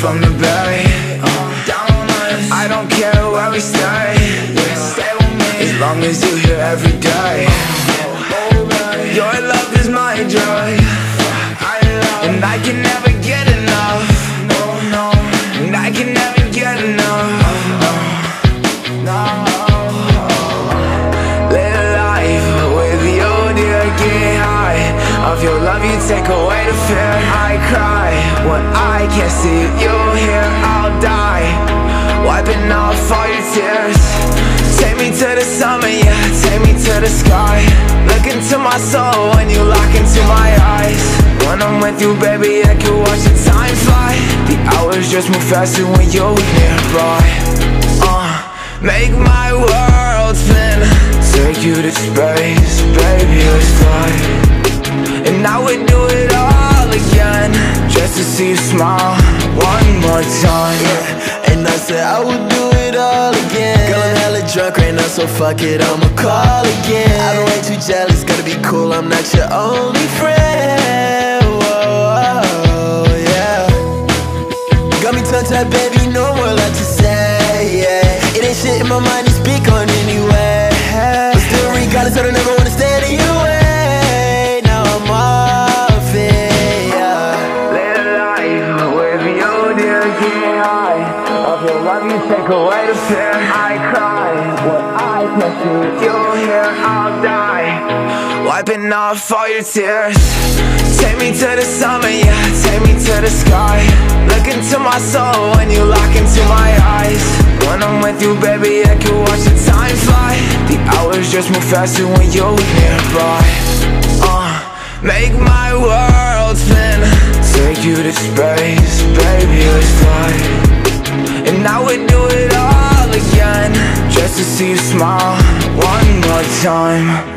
from the bay. I don't care where we stay. Stay with me as long as you're here every day. Your love is my drug, and I can never get enough. And I can never get enough. Live life with you, dear. Get high of your love, you take away the fear. I cry when I can't see you here. I'll die wiping off all your tears. Take me to the summer, yeah, take me to the sky. Look into my soul when you lock into my eyes. When I'm with you, baby, I can watch the time fly. The hours just move faster when you're nearby. Make my world spin, take you to space, baby, let's fly. And I would do it all again, just to see you smile one more time. Yeah, and I said I would do it all again. Girl, I'm hella drunk right now, so fuck it, I'ma call again. I've been way too jealous, gotta be cool, I'm not your only friend. Whoa, yeah. Got me tongue-tied, baby, no more left to say, yeah. It ain't shit in my mind to speak on anyway, but still regardless, I don't ever wanna stay in your way. Now I'm off it, yeah. Live life with you, dear. Get high of your love, you take away the fear. I cry when I can't see you here. I'll die wiping off all your tears. Take me to the summer, yeah, take me to the sky. Look into my soul when you lock into my eyes. When I'm with you, baby, I can watch the time fly. The hours just move faster when you're nearby. Make my world spin, take you to space, baby, let's fly. And I would do it all again, just to see you smile one more time.